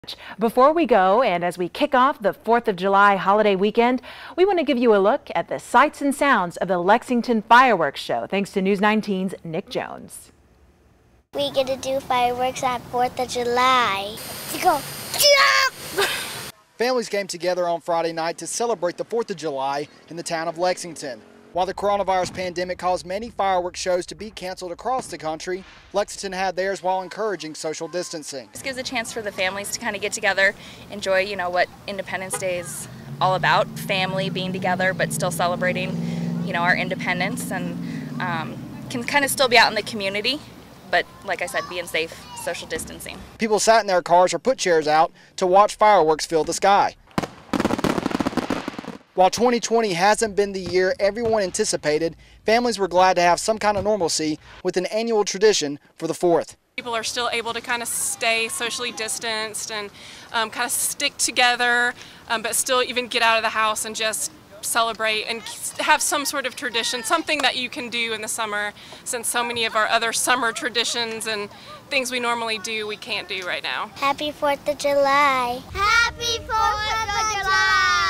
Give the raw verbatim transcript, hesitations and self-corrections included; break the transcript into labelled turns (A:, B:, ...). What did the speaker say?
A: Before we go, and as we kick off the fourth of July holiday weekend, we want to give you a look at the sights and sounds of the Lexington Fireworks Show, thanks to News nineteen's Nick Jones.
B: We get to do fireworks on fourth of July. We go,
C: Families came together on Friday night to celebrate the fourth of July in the town of Lexington. While the coronavirus pandemic caused many fireworks shows to be canceled across the country, Lexington had theirs while encouraging social distancing.
D: This gives a chance for the families to kind of get together, enjoy, you know, what Independence Day is all about, family being together, but still celebrating, you know, our independence, and um, can kind of still be out in the community, but like I said, being safe, social distancing.
C: People sat in their cars or put chairs out to watch fireworks fill the sky. While twenty twenty hasn't been the year everyone anticipated, families were glad to have some kind of normalcy with an annual tradition for the fourth.
E: People are still able to kind of stay socially distanced and um, kind of stick together, um, but still even get out of the house and just celebrate and have some sort of tradition, something that you can do in the summer, since so many of our other summer traditions and things we normally do we can't do right now.
B: Happy fourth of July. Happy fourth of July.